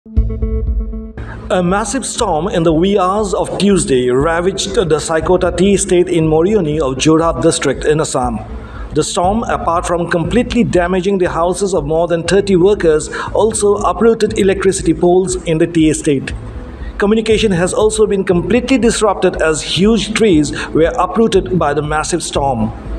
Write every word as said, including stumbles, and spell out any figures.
A massive storm in the wee hours of Tuesday ravaged the Sycotta Tea Estate in Mariani of Jorhat district in Assam. The storm, apart from completely damaging the houses of more than thirty workers, also uprooted electricity poles in the tea estate. Communication has also been completely disrupted as huge trees were uprooted by the massive storm.